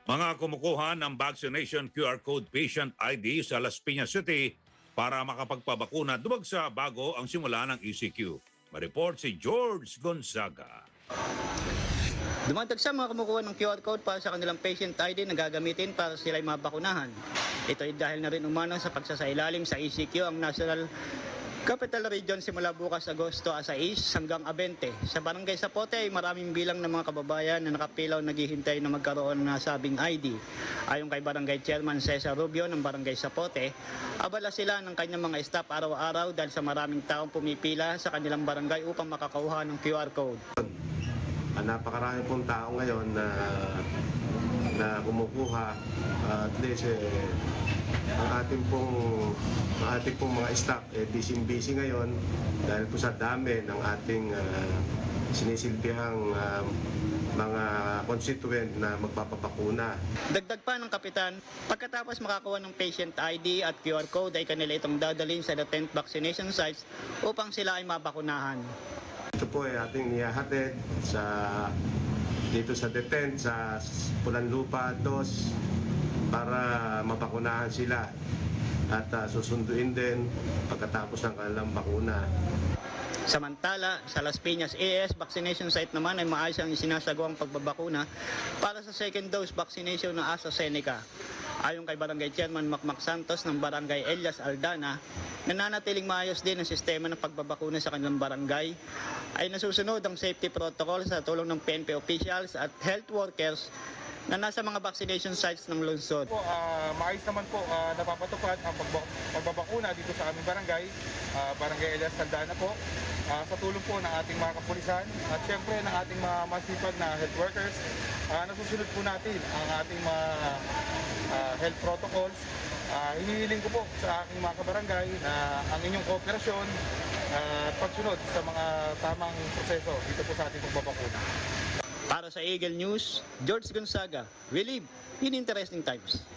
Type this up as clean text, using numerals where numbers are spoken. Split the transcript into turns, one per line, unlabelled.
Mga kumukuha ng vaccination QR code patient ID sa Las Piñas City para makapagpabakuna dumagsa bago ang simula ng ECQ. Ma-report si George Gonzaga.
Dumatag sa mga kumukuha ng QR code para sa kanilang patient ID na gagamitin para sila'y mabakunahan. Ito ay dahil na rin umano sa pagsasailalim sa ECQ ang National Capital Region simula bukas Agosto 6 hanggang 20. Sa barangay Zapote ay maraming bilang ng mga kababayan na nakapilaw naghihintay na magkaroon ng nasabing ID. Ayon kay Barangay Chairman Cesar Rubio ng Barangay Zapote, abala sila ng kanyang mga staff araw-araw dahil sa maraming taong pumipila sa kanilang barangay upang makakakuha ng QR code.
Napakarami pong tao ngayon na kumukuha, at least ang ating pong mga staff busy ngayon dahil po sa dami ng ating sinisilbihang mga constituent na magpapabakuna.
Dagdag pa ng kapitan, pagkatapos makakuha ng patient ID at QR code ay kanila itong dadalhin sa 10th vaccination sites upang sila ay mabakunahan.
Ito po ay ating nihahatid dito sa detent sa Pulanlupa 2 para mabakunahan sila at susunduin din pagkatapos ng kanilang bakuna.
Samantala, sa Las Piñas AS vaccination site naman ay maayos ang sinasagawang pagbabakuna para sa second dose vaccination ng AstraZeneca. Ayon kay Barangay Chairman Macmac Santos ng Barangay Elias Aldana, nananatiling maayos din ang sistema ng pagbabakuna sa kanilang barangay, ay nasusunod ang safety protocol sa tulong ng PNP officials at health workers na nasa mga vaccination sites ng lungsod.
Maayos naman po napapatupad ang pagbabakuna dito sa aming barangay, Barangay Elias Aldana po, sa tulong po ng ating mga kapulisan at syempre ng ating mga masipag na health workers. Nasusunod po natin ang ating mga health protocols. Hinihiling ko po sa aking mga kabarangay na ang inyong kooperasyon at pagsunod sa mga tamang proseso dito po sa ating pagbabakuna.
Para sa Eagle News, George Gonzaga, we live in interesting times.